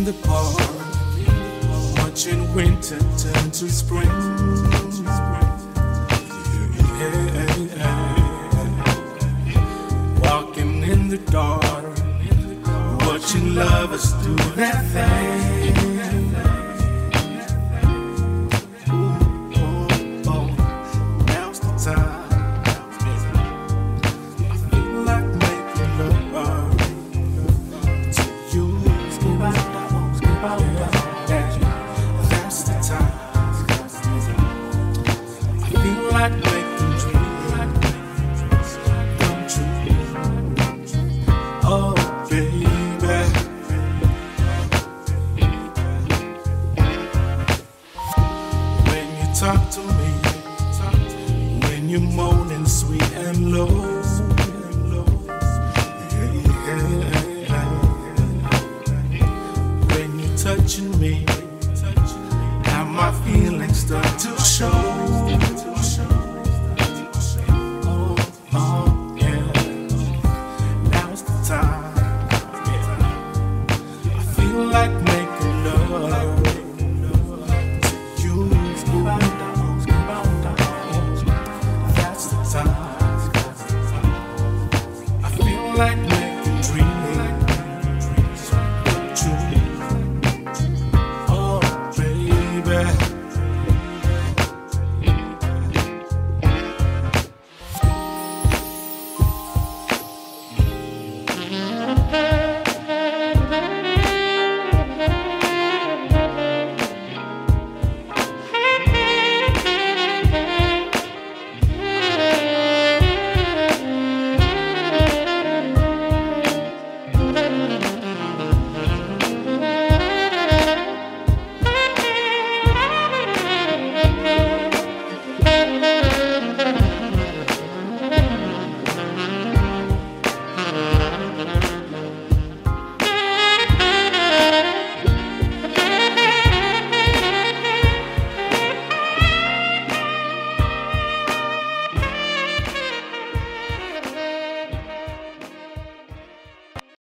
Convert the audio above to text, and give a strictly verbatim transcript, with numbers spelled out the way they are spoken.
the park, watching winter turn to spring. Yeah. Walking in the dark, watching lovers do their thing. Ooh, oh, oh, now's the time. I feel like making love to you. Skip out, skip out, yeah. That's the time. I feel like making dreams come true. Oh, baby. Talk to me when you're moaning sweet and low. When you're touching me, how my feelings start to show. Oh, oh, yeah. Now's the time. I feel like making love. Like